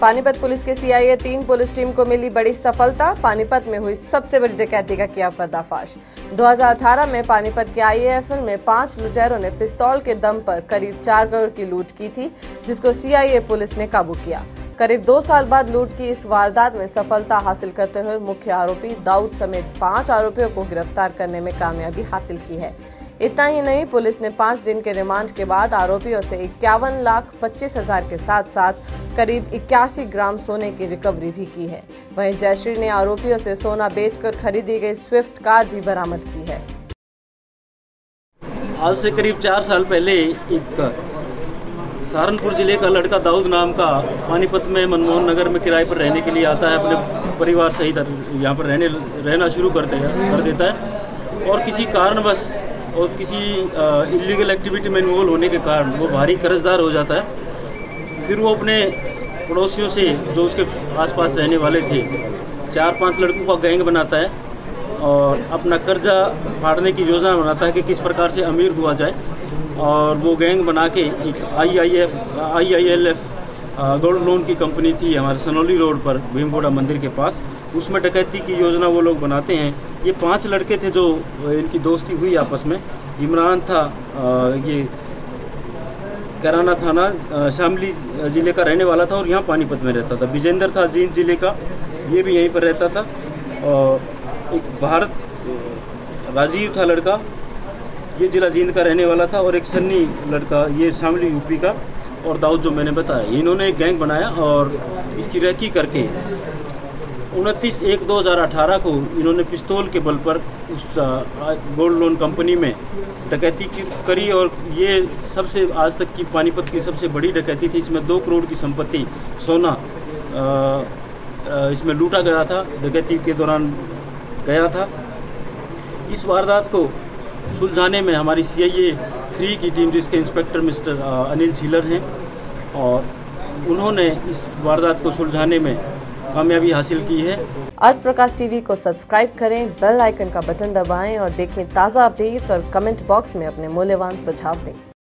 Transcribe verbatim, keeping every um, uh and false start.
Panipat police के CIA तीन police team को मिली बड़ी सफलता। पानीपत में हुई सबसे बड़ी डकैती का किया पर्दाफाश। दो हज़ार अठारह में पानीपत के आईएएफएल में पांच लुटेरों ने पिस्तौल के दम पर करीब चार करोड़ की लूट की थी, जिसको सीआईए पुलिस ने काबू किया। करीब दो साल बाद लूट की इस वारदात में सफलता हासिल करते हुए मुख्य आरोपी दाऊद समेत पांच आरोपियों को गिरफ्तार करने में कामयाबी हासिल की है। इतना ही नहीं, पुलिस ने पाँच दिन के रिमांड के बाद आरोपियों से इक्यावन लाख पच्चीस हजार के साथ साथ करीब इक्यासी ग्राम सोने की रिकवरी भी की है। वहीं जयश्री ने आरोपियों से सोना बेचकर खरीदी गई स्विफ्ट कार भी बरामद की है। आज से करीब चार साल पहले एक सहारनपुर जिले का लड़का दाऊद नाम का पानीपत में मनमोहन नगर में किराए पर रहने के लिए आता है। अपने परिवार सहित यहाँ पर रहने रहना शुरू करते हैं कर देता है और किसी कारणवश और किसी इलीगल एक्टिविटी में इन्वॉल्व होने के कारण वो भारी कर्जदार हो जाता है। फिर वो अपने पड़ोसियों से, जो उसके आसपास रहने वाले थे, चार पांच लड़कों का गैंग बनाता है और अपना कर्जा फाड़ने की योजना बनाता है कि किस प्रकार से अमीर हुआ जाए। और वो गैंग बना के एक I I F I I L F gold loan की कंपनी थी हमारे सनौली रोड पर भीमगोड़ा मंदिर के पास, उसमें डकैती की योजना वो लोग बनाते हैं। ये पांच लड़के थे जो इनकी दोस्ती हुई आपस में। इमरान था, ये कैराना थाना शामली ज़िले का रहने वाला था और यहाँ पानीपत में रहता था। विजेंद्र था जींद ज़िले का, ये भी यहीं पर रहता था। और एक भारत राजीव था लड़का, ये जिला जींद का रहने वाला था। और एक सन्नी लड़का, ये शामली यूपी का। और दाऊद जो मैंने बताया, इन्होंने एक गैंग बनाया और इसकी रैकी करके उनतीस एक दो हज़ार अठारह को इन्होंने पिस्तौल के बल पर उस गोल्ड लोन कंपनी में डकैती की करी। और ये सबसे आज तक की पानीपत की सबसे बड़ी डकैती थी। इसमें दो करोड़ की संपत्ति सोना इसमें लूटा गया था, डकैती के दौरान गया था। इस वारदात को सुलझाने में हमारी सी आई ए थ्री की टीम, जिसके इंस्पेक्टर मिस्टर अनिल सीलर हैं, और उन्होंने इस वारदात को सुलझाने में कामयाबी हासिल की है। अर्थ प्रकाश टीवी को सब्सक्राइब करें, बेल आइकन का बटन दबाएं और देखें ताज़ा अपडेट्स और कमेंट बॉक्स में अपने मूल्यवान सुझाव दें।